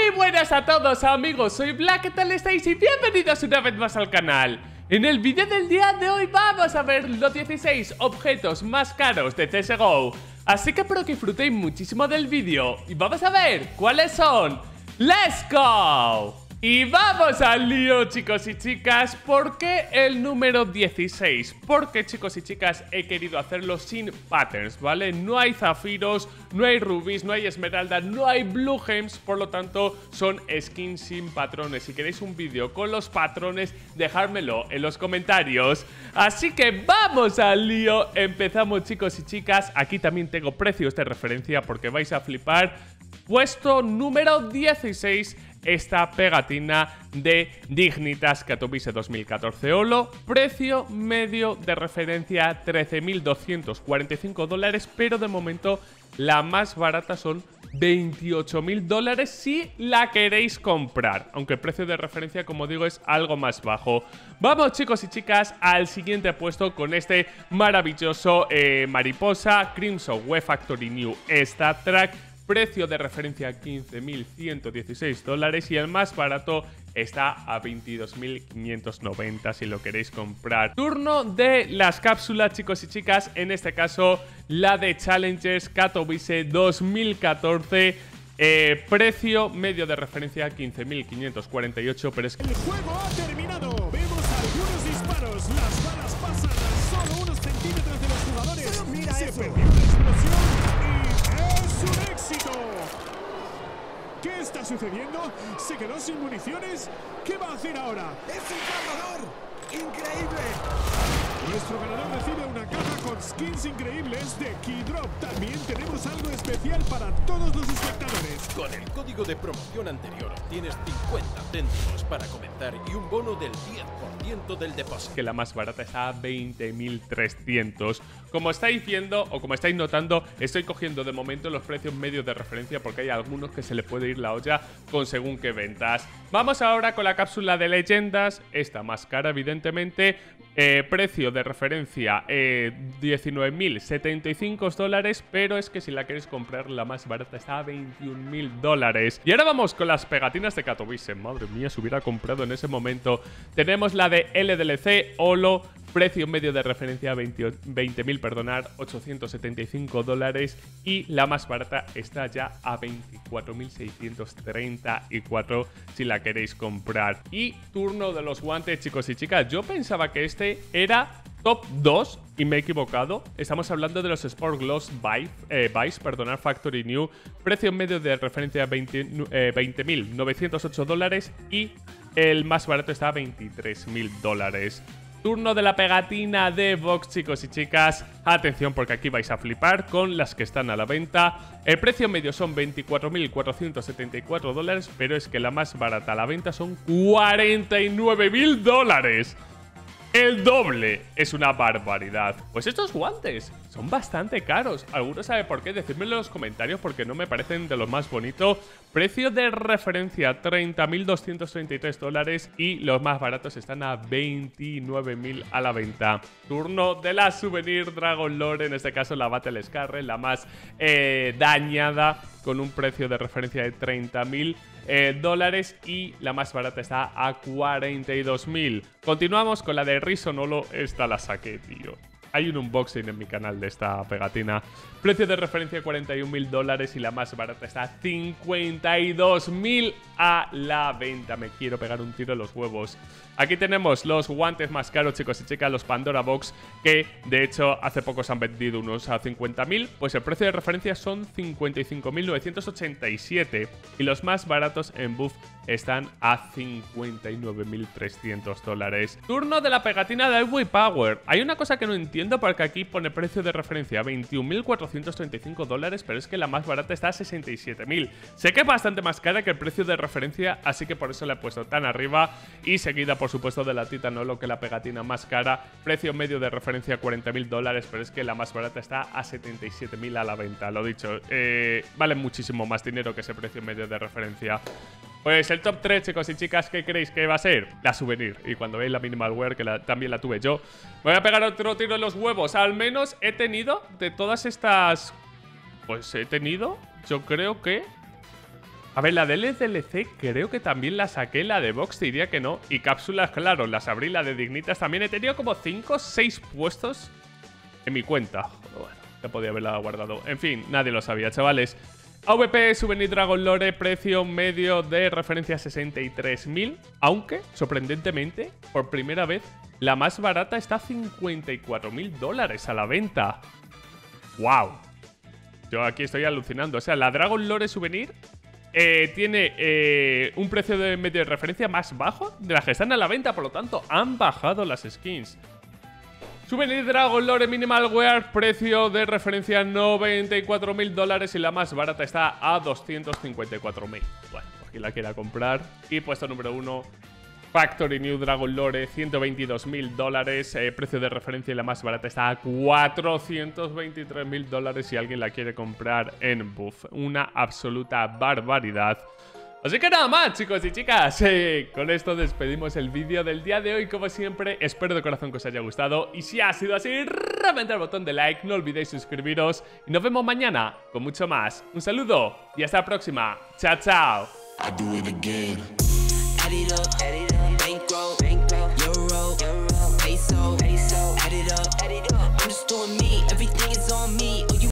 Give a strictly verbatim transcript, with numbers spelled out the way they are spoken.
Muy buenas a todos amigos, soy Black, ¿qué tal estáis? Y bienvenidos una vez más al canal. En el vídeo del día de hoy vamos a ver los dieciséis objetos más caros de C S G O. Así que espero que disfrutéis muchísimo del vídeo y vamos a ver cuáles son. ¡Let's go! Y vamos al lío, chicos y chicas. ¿Por qué el número dieciséis? Porque, chicos y chicas, he querido hacerlo sin patterns, ¿vale? No hay zafiros, no hay rubíes, no hay esmeralda, no hay blue gems. Por lo tanto, son skins sin patrones. Si queréis un vídeo con los patrones, dejármelo en los comentarios. Así que vamos al lío. Empezamos, chicos y chicas. Aquí también tengo precios de referencia porque vais a flipar. Puesto número dieciséis, esta pegatina de Dignitas Katowice dos mil catorce Olo. Precio medio de referencia trece mil doscientos cuarenta y cinco dólares, pero de momento la más barata son veintiocho mil dólares si la queréis comprar, aunque el precio de referencia, como digo, es algo más bajo. Vamos, chicos y chicas, al siguiente puesto con este maravilloso eh, mariposa Crimson Web Factory New Star Track. Precio de referencia quince mil ciento dieciséis dólares y el más barato está a veintidós mil quinientos noventa si lo queréis comprar. Turno de las cápsulas, chicos y chicas. En este caso, la de Challengers Katowice dos mil catorce. Eh, precio medio de referencia quince mil quinientos cuarenta y ocho, pero es que... El juego ha terminado. Vemos algunos disparos. Las balas pasan a solo unos centímetros de los jugadores. Pero mira Se eso. perdió la explosión y es un éxito. ¿Qué está sucediendo? ¿Se quedó sin municiones? ¿Qué va a hacer ahora? ¡Es un ganador! ¡Increíble! Nuestro ganador recibe una caja con skins increíbles de Keydrop. También tenemos algo especial para todos los espectadores. Con el código de promoción anterior obtienes cincuenta céntimos para comenzar y un bono del diez por ciento del depósito. Que la más barata está a veinte mil trescientos. Como estáis viendo o como estáis notando, estoy cogiendo de momento los precios medios de referencia porque hay algunos que se le puede ir la olla con según qué ventas. Vamos ahora con la cápsula de leyendas, esta más cara evidentemente. Eh, precio de referencia eh, diecinueve mil setenta y cinco dólares, pero es que si la queréis comprar la más barata está a veintiún mil dólares. Y ahora vamos con las pegatinas de Katowice. Madre mía, si hubiera comprado en ese momento. Tenemos la de L D L C Olo. Precio medio de referencia veinte mil, perdonar, ochocientos setenta y cinco dólares. Y la más barata está ya a veinticuatro mil seiscientos treinta y cuatro si la queréis comprar. Y turno de los guantes, chicos y chicas. Yo pensaba que este era top dos y me he equivocado. Estamos hablando de los Sport Gloves Vice, eh, Vice perdonar, Factory New. Precio medio de referencia veinte mil novecientos ocho dólares y el más barato está a veintitrés mil dólares. Turno de la pegatina de Vox, chicos y chicas. Atención porque aquí vais a flipar con las que están a la venta. El precio medio son veinticuatro mil cuatrocientos setenta y cuatro dólares, pero es que la más barata a la venta son cuarenta y nueve mil dólares. El doble, es una barbaridad. Pues estos guantes son bastante caros. ¿Alguno sabe por qué? Decídmelo en los comentarios porque no me parecen de lo más bonito. Precio de referencia treinta mil doscientos treinta y tres dólares y los más baratos están a veintinueve mil a la venta. Turno de la souvenir Dragon Lore, en este caso la Battle Scar, la más eh, dañada, con un precio de referencia de treinta mil eh, dólares y la más barata está a cuarenta y dos mil. Continuamos con la de Rison Olo. Esta la saqué, tío. Hay un unboxing en mi canal de esta pegatina. Precio de referencia cuarenta y un mil dólares y la más barata está a cincuenta y dos mil a la venta. Me quiero pegar un tiro en los huevos. Aquí tenemos los guantes más caros, chicos y chicas, los Pandora Box, que de hecho hace poco se han vendido unos a cincuenta mil. Pues el precio de referencia son cincuenta y cinco mil novecientos ochenta y siete y los más baratos en Buff están a cincuenta y nueve mil trescientos dólares. Turno de la pegatina de Ivory Power. Hay una cosa que no entiendo porque aquí pone precio de referencia veintiún mil cuatrocientos treinta y cinco dólares, pero es que la más barata está a sesenta y siete mil. Sé que es bastante más cara que el precio de referencia, así que por eso la he puesto tan arriba. Y seguida, por supuesto, de la Titan Olo, que la pegatina más cara. Precio medio de referencia cuarenta mil dólares, pero es que la más barata está a setenta y siete mil a la venta. Lo dicho, eh, vale muchísimo más dinero que ese precio medio de referencia. Pues el top tres, chicos y chicas, ¿qué creéis que va a ser? La souvenir. Y cuando veis la minimal wear, que la, también la tuve yo, me voy a pegar otro tiro en los huevos. Al menos he tenido de todas estas... Pues he tenido, yo creo que... A ver, la del D L C creo que también la saqué, la de Box te diría que no. Y cápsulas, claro, las abrí, la de Dignitas también. He tenido como cinco o seis puestos en mi cuenta. Bueno, ya podía haberla guardado. En fin, nadie lo sabía, chavales. A V P, Souvenir Dragon Lore, precio medio de referencia sesenta y tres mil. Aunque, sorprendentemente, por primera vez, la más barata está a cincuenta y cuatro mil dólares a la venta. ¡Wow! Yo aquí estoy alucinando. O sea, la Dragon Lore Souvenir eh, tiene eh, un precio de medio de referencia más bajo de las que están a la venta. Por lo tanto, han bajado las skins. Souvenir Dragon Lore Minimal Wear, precio de referencia noventa y cuatro mil dólares y la más barata está a doscientos cincuenta y cuatro mil. Bueno, pues quien la quiera comprar. Y puesto número uno, Factory New Dragon Lore, ciento veintidós mil dólares. Eh, precio de referencia y la más barata está a cuatrocientos veintitrés mil dólares si alguien la quiere comprar en Buff. Una absoluta barbaridad. Así que nada más, chicos y chicas, eh, con esto despedimos el vídeo del día de hoy. Como siempre, espero de corazón que os haya gustado. Y si ha sido así, reventar el botón de like, no olvidéis suscribiros. Y nos vemos mañana con mucho más. Un saludo y hasta la próxima. Chao, chao.